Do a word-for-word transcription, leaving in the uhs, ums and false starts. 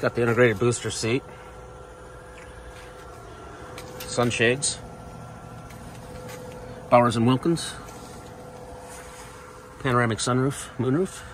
got the integrated booster seat, sunshades, Bowers and Wilkins, panoramic sunroof, moonroof.